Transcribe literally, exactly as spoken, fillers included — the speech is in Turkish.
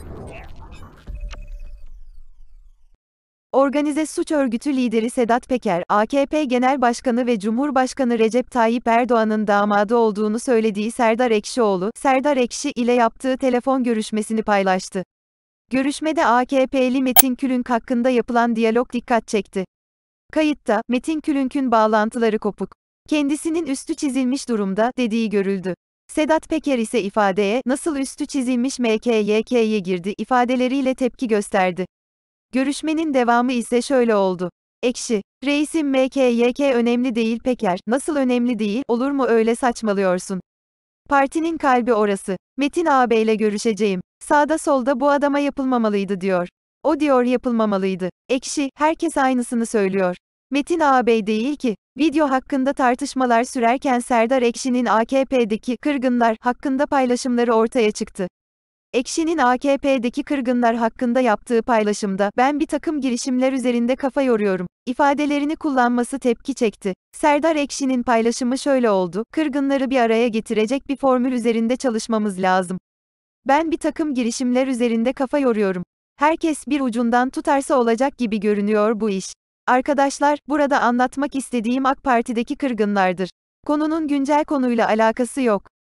Organize suç örgütü lideri Sedat Peker, A K P Genel Başkanı ve Cumhurbaşkanı Recep Tayyip Erdoğan'ın damadı olduğunu söylediği Serdar Ekşioğlu, Serdar Ekşi ile yaptığı telefon görüşmesini paylaştı. Görüşmede A K P'li Metin Külünk hakkında yapılan diyalog dikkat çekti. Kayıtta, Metin Külünk'ün bağlantıları kopuk. Kendisinin üstü çizilmiş durumda, dediği görüldü. Sedat Peker ise ifadeye, nasıl üstü çizilmiş M K Y K'ye girdi, ifadeleriyle tepki gösterdi. Görüşmenin devamı ise şöyle oldu. Ekşi, reisim M K Y K önemli değil Peker, nasıl önemli değil, olur mu öyle saçmalıyorsun. Partinin kalbi orası. Metin ağabeyle görüşeceğim. Sağda solda bu adama yapılmamalıydı diyor. O diyor yapılmamalıydı. Ekşi, herkes aynısını söylüyor. Metin ağabey değil ki. Video hakkında tartışmalar sürerken Serdar Ekşi'nin A K P'deki kırgınlar hakkında paylaşımları ortaya çıktı. Ekşi'nin A K P'deki kırgınlar hakkında yaptığı paylaşımda, ben bir takım girişimler üzerinde kafa yoruyorum, ifadelerini kullanması tepki çekti. Serdar Ekşi'nin paylaşımı şöyle oldu, kırgınları bir araya getirecek bir formül üzerinde çalışmamız lazım. Ben bir takım girişimler üzerinde kafa yoruyorum. Herkes bir ucundan tutarsa olacak gibi görünüyor bu iş. Arkadaşlar, burada anlatmak istediğim AK Parti'deki kırgınlardır. Konunun güncel konuyla alakası yok.